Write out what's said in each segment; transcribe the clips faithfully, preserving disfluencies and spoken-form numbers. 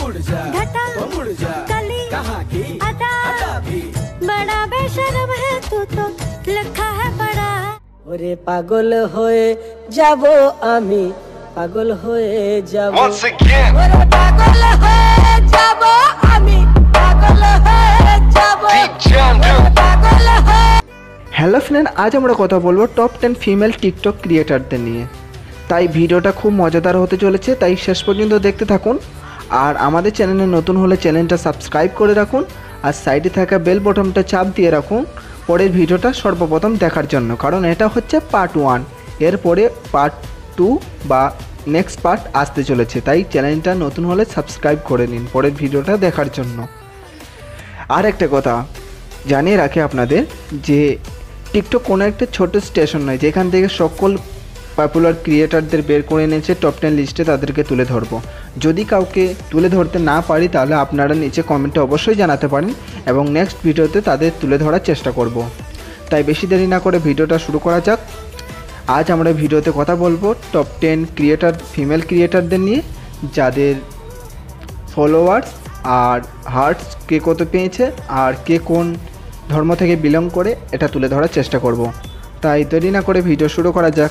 उड़ जा घटा उड़ जा कली कहाँ की अदा भी बड़ा बेशरम है तू तो लिखा है बड़ा ओरे पागल होए जाबो आमी पागल होए जाबो Once again ओरे पागल होए जाबो आमी पागल होए जाबो पागल होए। হ্যালো ফ্রেন্ড, আজ আমরা কথা বলবো টপ টেন ফিমেল টিকটক ক্রিয়েটারদের নিয়ে। তাই ভিডিওটা খুব মজাদার হতে চলেছে, তাই শেষ পর্যন্ত দেখতে থাকুন। আর আমাদের চ্যানেলে নতুন হলে চ্যানেলটা সাবস্ক্রাইব করে রাখুন আর সাইডে থাকা বেল বটনটা চাপ দিয়ে রাখুন পরের ভিডিওটা সর্বপ্রথম দেখার জন্য, কারণ এটা হচ্ছে পার্ট ওয়ান। এরপরে পার্ট টু বা নেক্সট পার্ট আসতে চলেছে, তাই চ্যানেলটা নতুন হলে সাবস্ক্রাইব করে নিন পরের ভিডিওটা দেখার জন্য। আর একটা কথা জানিয়ে রাখি আপনাদের যে টিকটক কোনো একটা ছোট স্টেশন নয় যেখান থেকে সকল পপুলার ক্রিয়েটারদের বের করে এনেছে টপ টেন লিস্টে তাদেরকে তুলে ধরবো। যদি কাউকে তুলে ধরতে না পারি তাহলে আপনারা নিচে কমেন্টে অবশ্যই জানাতে পারেন এবং নেক্সট ভিডিওতে তাদের তুলে ধরার চেষ্টা করব। তাই বেশি দেরি না করে ভিডিওটা শুরু করা যাক। আজ আমরা ভিডিওতে কথা বলবো টপ টেন ক্রিয়েটার ফিমেল ক্রিয়েটারদের নিয়ে, যাদের ফলোয়ার্স আর হার্টস কে কত পেয়েছে আর কে কোন ধর্ম থেকে বিলং করে এটা তুলে ধরার চেষ্টা করব। তাই দেরি না করে ভিডিও শুরু করা যাক।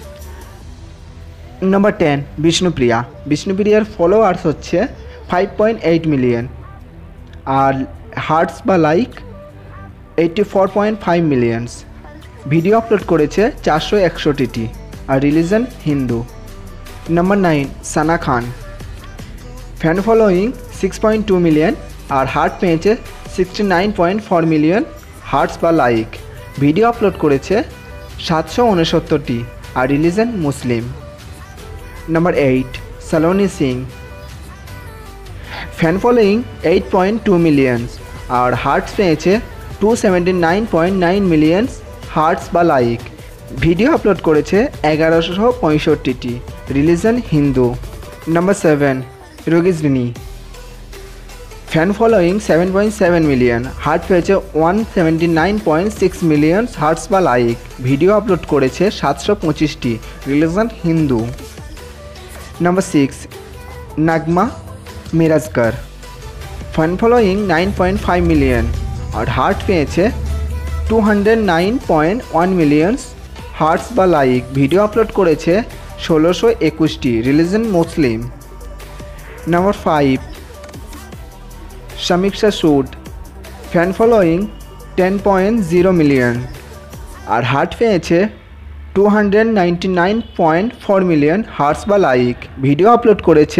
Number ten, Bishnupriya. বিষ্ণুপ্রিয়ার ফলোয়ার্স হচ্ছে ফাইভ পয়েন্ট এইট মিলিয়ন আর হার্টস বা like eighty four point five millions. Video upload করেছে চারশো একষট্টিটি আর religion Hindu. Number nine, Sana Khan. Fan following six point two million আর হার্ট পেয়েছে sixty nine point four million hearts বা লাইক। ভিডিও আপলোড করেছে সাতশো উনসত্তরটি আর religion Muslim. Number eight, Saloni Singh. Fan following eight point two millions আর হার্টস পেয়েছে two seventy nine point nine millions hearts বা like. Video upload করেছে এগারোশো পঁয়ষট্টিটি, রিলিজন হিন্দু। নাম্বার সেভেন, রোগিজরিনী। Fan following seven point seven million, heart পেয়েছে one seventy nine point six million hearts বা like. Video upload করেছে সাতশো পঁচিশটি, religion Hindu. Number six, Nagma Mirajkar. Fan following nine point five million আর হার্ট পেয়েছে two hundred nine point one million hearts বা like. Video upload করেছে ষোলোশো একুশটি, religion Muslim. Number five, Sameeksha Sud. Fan following ten point zero million আর হার্ট পেয়েছে two hundred ninety nine point four million hearts বা like. Video upload করেছে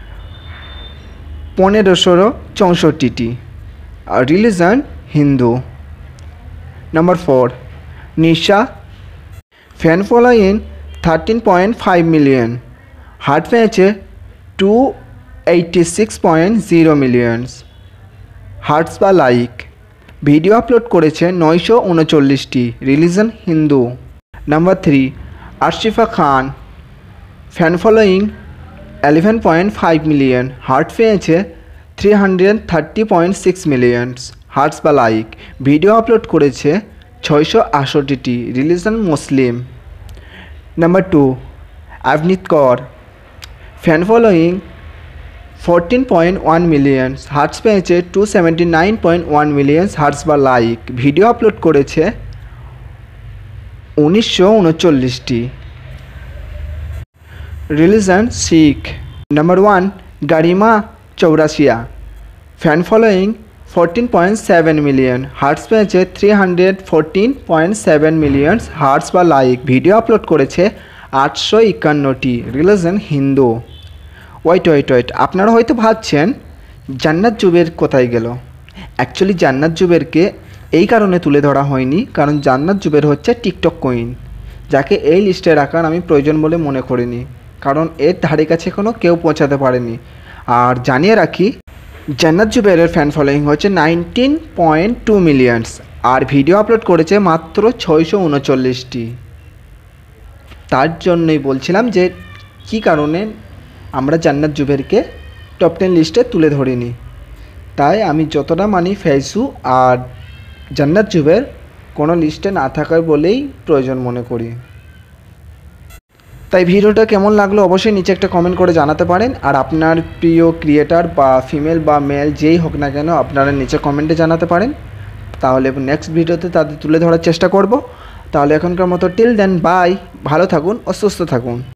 পনেরোশো চৌষট্টিটি আর religion Hindu. Number four, Nisha. Fan following thirteen point five million, heart পেয়েছে two eighty six point zero millions hearts বা like. Video upload করেছে নয়শো উনচল্লিশটি, religion Hindu. Number three, Arishfa Khan. Fan following eleven point five million, heart পেয়েছে three hundred thirty point six millions hearts বা like. Video upload করেছে ছয়শো আষট্টিটি, religion Muslim. Number two, Avneet Kaur. Fan following fourteen point one million, hearts পেয়েছে two seventy nine point one million hearts বা like. Video upload করেছে উনিশশো উনচল্লিশটি, religion Sikh. Number one, Garima Chaurasia. Fan following fourteen point seven million, hearts পেয়েছে three hundred fourteen point seven million hearts বা like. Video upload করেছে আটশো একান্নটি, religion Hindu. Wait wait wait আপনারা হয়তো ভাবছেন জান্নাত জুবের কোথায় গেল। অ্যাকচুয়ালি জান্নাত জুবেরকে এই কারণে তুলে ধরা হয়নি কারণ জান্নাত জুবের হচ্ছে টিকটক কুইন, যাকে এই লিস্টে রাখার আমি প্রয়োজন বলে মনে করিনি, কারণ এর ধারে কাছে কোনো কেউ পৌঁছাতে পারেনি। আর জানিয়ে রাখি জান্নাত জুবেরের ফ্যান ফলোয়িং হচ্ছে নাইনটিন পয়েন্ট টু মিলিয়নস আর ভিডিও আপলোড করেছে মাত্র ছয়শো উনচল্লিশটি। তার জন্যই বলছিলাম যে কী কারণে আমরা জান্নাত জুবেরকে টপ টেন লিস্টে তুলে ধরিনি। তাই আমি যতটা মানি ফেসু আর জান্নাত জুবের কোনো লিস্টে না থাকার বলেই প্রয়োজন মনে করি। তাই ভিডিওটা কেমন লাগলো অবশ্যই নিচে একটা কমেন্ট করে জানাতে পারেন। আর আপনার প্রিয় ক্রিয়েটার বা ফিমেল বা মেল যেই হোক না কেন আপনারা নিচে কমেন্টে জানাতে পারেন, তাহলে নেক্সট ভিডিওতে তাদের তুলে ধরার চেষ্টা করব। তাহলে এখনকার মতো টিল দেন বাই, ভালো থাকুন ও সুস্থ থাকুন।